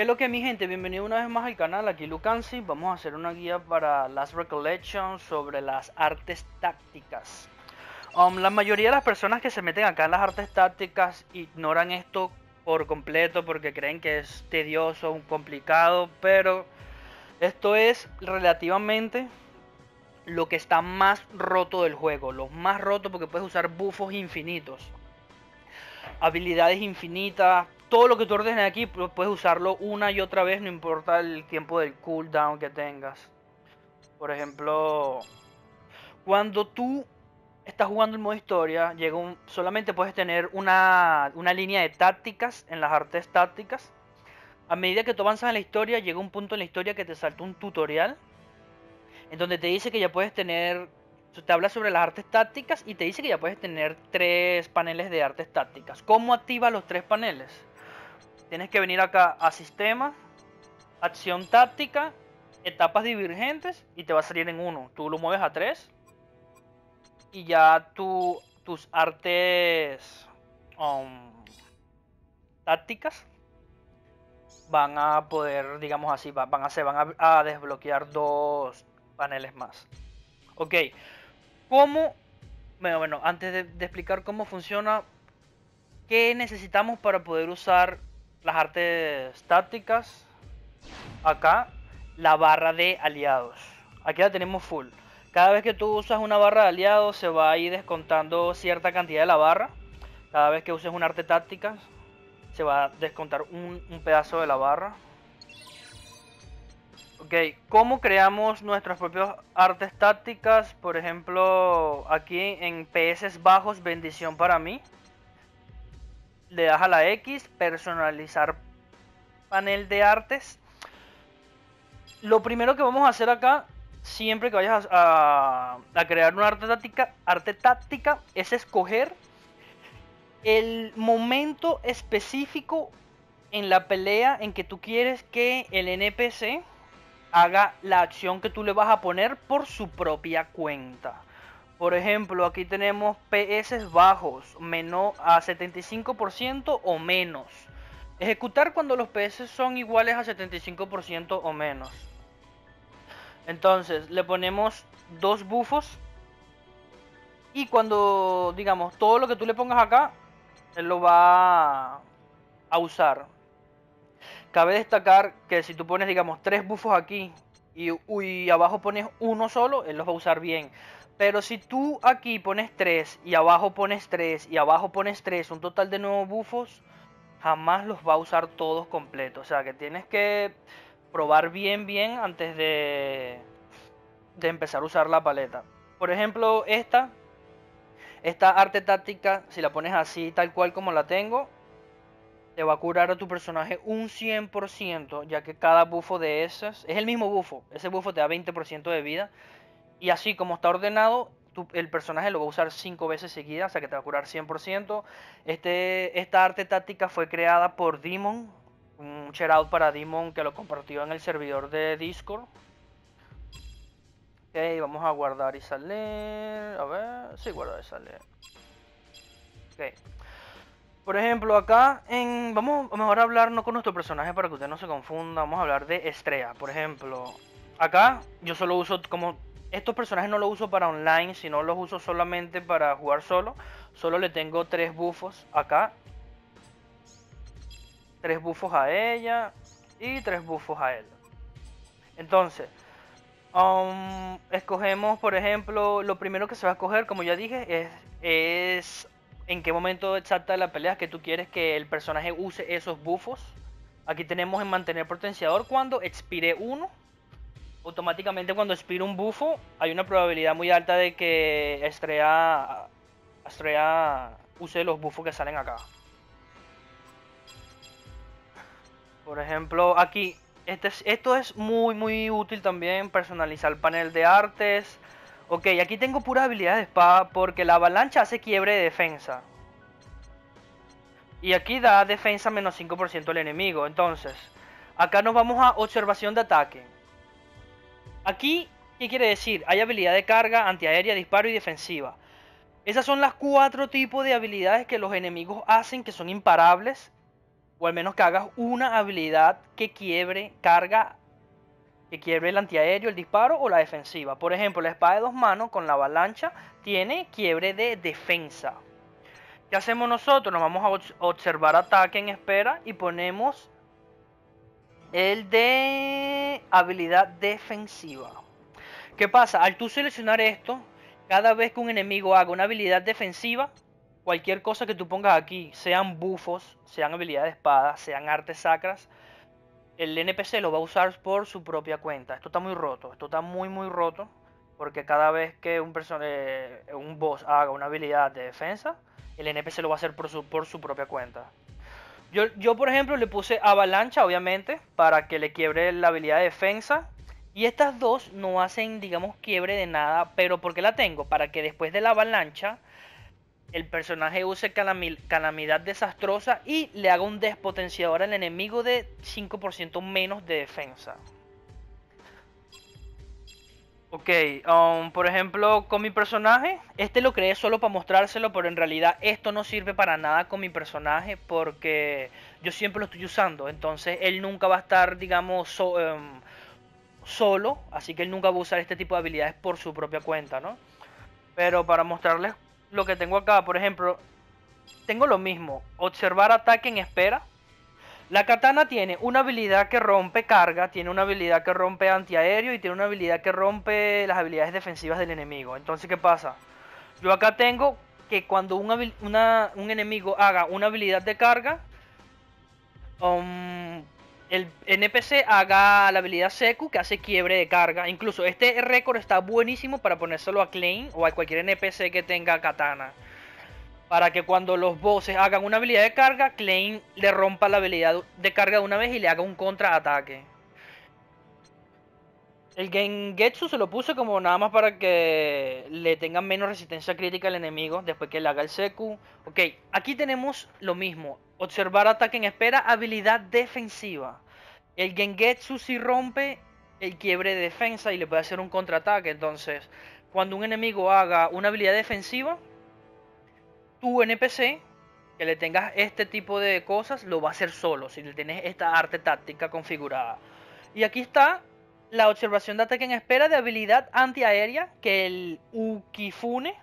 ¿Qué es lo que mi gente? Bienvenido una vez más al canal, aquí Lucansi. Vamos a hacer una guía para Last Recollection sobre las artes tácticas. La mayoría de las personas que se meten acá en las artes tácticas ignoran esto por completo porque creen que es tedioso, complicado, pero esto es relativamente lo que está más roto del juego. Lo más roto porque puedes usar buffos infinitos, habilidades infinitas, todo lo que tú ordenes aquí puedes usarlo una y otra vez, no importa el tiempo del cooldown que tengas. Por ejemplo, cuando tú estás jugando el modo historia, solamente puedes tener una línea de tácticas en las artes tácticas. A medida que tú avanzas en la historia, llega un punto en la historia que te salta un tutorial en donde te dice que ya puedes tener, te habla sobre las artes tácticas y te dice que ya puedes tener 3 paneles de artes tácticas. ¿Cómo activas los 3 paneles? Tienes que venir acá a sistema, acción táctica, etapas divergentes y te va a salir en 1. Tú lo mueves a 3 y ya tus artes tácticas van a poder, digamos así, van a desbloquear 2 paneles más. Ok, ¿cómo? Bueno, antes de explicar cómo funciona, ¿qué necesitamos para poder usar las artes tácticas? Acá, la barra de aliados. Aquí la tenemos full. Cada vez que tú usas una barra de aliados, se va a ir descontando cierta cantidad de la barra. Cada vez que uses un arte táctica, se va a descontar un pedazo de la barra. Ok, ¿cómo creamos nuestras propias artes tácticas? Por ejemplo, aquí en PS bajos, bendición para mí. Le das a la X, personalizar panel de artes. Lo primero que vamos a hacer acá, siempre que vayas a crear una arte táctica, es escoger el momento específico en la pelea en que tú quieres que el NPC haga la acción que tú le vas a poner por su propia cuenta. Por ejemplo, aquí tenemos PS bajos, menos a 75% o menos. Ejecutar cuando los PS son iguales a 75% o menos. Entonces le ponemos 2 bufos y cuando, digamos, todo lo que tú le pongas acá, él lo va a usar. Cabe destacar que si tú pones, digamos, 3 bufos aquí y abajo pones uno solo, él los va a usar bien. Pero si tú aquí pones 3 y abajo pones 3 y abajo pones 3, un total de 9 bufos, jamás los va a usar todos completos. O sea que tienes que probar bien antes de empezar a usar la paleta. Por ejemplo, esta arte táctica, si la pones así tal cual como la tengo, te va a curar a tu personaje un 100%, ya que cada bufo de esas es el mismo bufo. Ese bufo te da 20% de vida. Y así como está ordenado, el personaje lo va a usar 5 veces seguidas, o sea que te va a curar 100%. Esta arte táctica fue creada por Demon. Un shout out para Demon que lo compartió en el servidor de Discord. Ok, vamos a guardar y salir. A ver, sí, guardar y salir. Ok. Por ejemplo, acá vamos a mejor hablar no con nuestro personaje para que usted no se confunda. Vamos a hablar de Estrella. Por ejemplo, acá yo solo uso como estos personajes no los uso para online, sino los uso solamente para jugar solo. Solo le tengo 3 bufos acá. 3 bufos a ella y 3 bufos a él. Entonces, escogemos, por ejemplo, lo primero que se va a escoger, como ya dije, es en qué momento exacto de la pelea que tú quieres que el personaje use esos buffos. Aquí tenemos en mantener potenciador cuando expire uno. Automáticamente cuando expire un bufo hay una probabilidad muy alta de que Estrella use los buffos que salen acá. Por ejemplo, aquí esto es muy útil también, personalizar el panel de artes. Ok, aquí tengo puras habilidades de espada porque la avalancha hace quiebre de defensa. Y aquí da defensa menos 5% al enemigo. Entonces, acá nos vamos a observación de ataque. Aquí, ¿qué quiere decir? Hay habilidad de carga, antiaérea, disparo y defensiva. Esas son las 4 tipos de habilidades que los enemigos hacen que son imparables. O al menos que hagas una habilidad que quiebre carga, que quiebre el antiaéreo, el disparo o la defensiva. Por ejemplo, la espada de 2 manos con la avalancha tiene quiebre de defensa. ¿Qué hacemos nosotros? Nos vamos a observar ataque en espera y ponemos el de habilidad defensiva. ¿Qué pasa? Al tú seleccionar esto, cada vez que un enemigo haga una habilidad defensiva, cualquier cosa que tú pongas aquí, sean buffos, sean habilidades de espada, sean artes sacras, el NPC lo va a usar por su propia cuenta. Esto está muy roto, esto está muy roto, porque cada vez que un boss haga una habilidad de defensa, el NPC lo va a hacer por su propia cuenta. Yo, por ejemplo, le puse avalancha, obviamente, para que le quiebre la habilidad de defensa. Y estas dos no hacen, digamos, quiebre de nada. Pero ¿por qué la tengo? Para que después de la avalancha, el personaje use calamidad desastrosa y le haga un despotenciador al enemigo de 5% menos de defensa. Ok, por ejemplo, con mi personaje, este lo creé solo para mostrárselo, pero en realidad esto no sirve para nada con mi personaje porque yo siempre lo estoy usando, entonces él nunca va a estar, digamos, solo, así que él nunca va a usar este tipo de habilidades por su propia cuenta, ¿no? Pero para mostrarles lo que tengo acá, por ejemplo, tengo lo mismo, observar ataque en espera. La katana tiene una habilidad que rompe carga, tiene una habilidad que rompe antiaéreo y tiene una habilidad que rompe las habilidades defensivas del enemigo. Entonces, ¿qué pasa? Yo acá tengo que cuando un enemigo haga una habilidad de carga, el NPC haga la habilidad Seku que hace quiebre de carga. Incluso este récord está buenísimo para ponérselo a Klein o a cualquier NPC que tenga katana. Para que cuando los bosses hagan una habilidad de carga, Klein le rompa la habilidad de carga de una vez y le haga un contraataque. El Gengetsu se lo puse como nada más para que le tengan menos resistencia crítica al enemigo después que le haga el Seku. Ok, aquí tenemos lo mismo. Observar ataque en espera, habilidad defensiva. El Gengetsu sí rompe el quiebre de defensa y le puede hacer un contraataque. Entonces, cuando un enemigo haga una habilidad defensiva, tu NPC que le tengas este tipo de cosas lo va a hacer solo si le tienes esta arte táctica configurada. Y aquí está la observación de ataque en espera de habilidad antiaérea que el Ukifune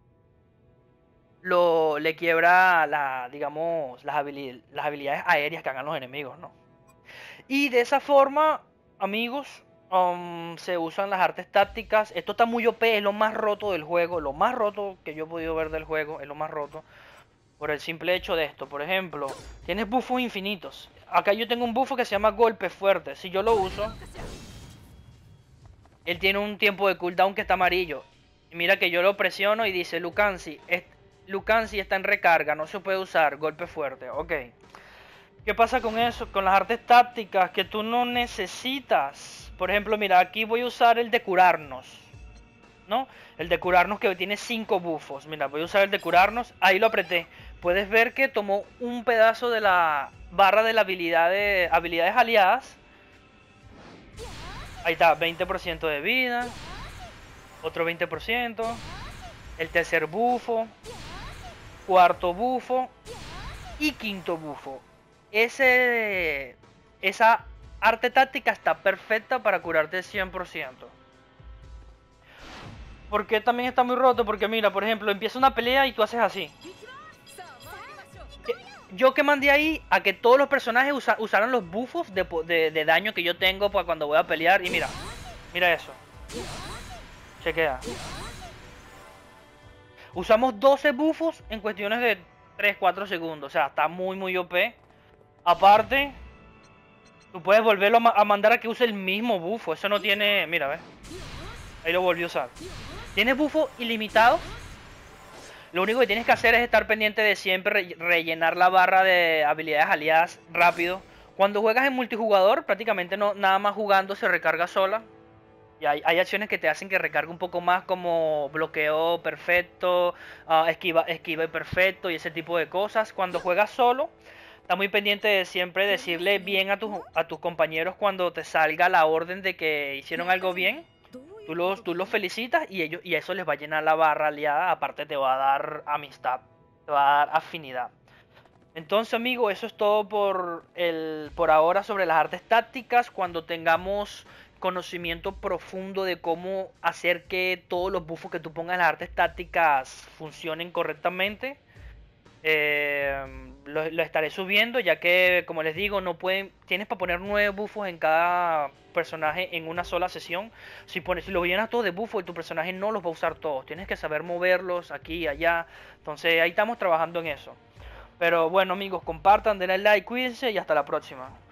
le quiebra digamos, las habilidades aéreas que hagan los enemigos, ¿no? Y de esa forma, amigos, se usan las artes tácticas. Esto está muy OP, es lo más roto del juego, lo más roto que yo he podido ver del juego, es lo más roto. Por el simple hecho de esto, por ejemplo, tienes buffos infinitos. Acá yo tengo un buffo que se llama golpe fuerte. Si yo lo uso, él tiene un tiempo de cooldown que está amarillo. Y mira que yo lo presiono y dice Lucansi está en recarga, no se puede usar golpe fuerte. Ok. ¿Qué pasa con eso? Con las artes tácticas que tú no necesitas. Por ejemplo, mira, aquí voy a usar el de curarnos, ¿no? El de curarnos que tiene 5 buffos. Mira, voy a usar el de curarnos. Ahí lo apreté. Puedes ver que tomó un pedazo de la barra de la habilidad de habilidades aliadas. Ahí está, 20% de vida. Otro 20%. El tercer bufo. Cuarto bufo. Y quinto bufo. Esa arte táctica está perfecta para curarte el 100%. Porque también está muy roto, porque mira, por ejemplo, empieza una pelea y tú haces así. Yo que mandé ahí a que todos los personajes usaran los buffos de daño que yo tengo para cuando voy a pelear. Y mira, mira eso. Chequea. Usamos 12 buffos en cuestiones de 3-4 segundos. O sea, está muy OP. Aparte, tú puedes volverlo a mandar a que use el mismo bufo. Eso no tiene... Mira, ¿ves? Ahí lo volví a usar. Tienes buffos ilimitados. Lo único que tienes que hacer es estar pendiente de siempre rellenar la barra de habilidades aliadas rápido. Cuando juegas en multijugador, prácticamente no, nada más jugando se recarga sola. Y hay acciones que te hacen que recargue un poco más, como bloqueo perfecto, esquiva perfecto y ese tipo de cosas. Cuando juegas solo, está muy pendiente de siempre decirle bien a tus compañeros cuando te salga la orden de que hicieron algo bien. Tú los felicitas y eso les va a llenar la barra aliada. Aparte te va a dar amistad, te va a dar afinidad. Entonces, amigo, eso es todo por ahora sobre las artes tácticas. Cuando tengamos conocimiento profundo de cómo hacer que todos los buffos que tú pongas en las artes tácticas funcionen correctamente, lo estaré subiendo, ya que, como les digo, no pueden, tienes para poner 9 buffos en cada personaje en una sola sesión. Si los llenas todos de buffos, tu personaje no los va a usar todos. Tienes que saber moverlos aquí y allá. Entonces ahí estamos trabajando en eso. Pero bueno, amigos, compartan, denle like, cuídense y hasta la próxima.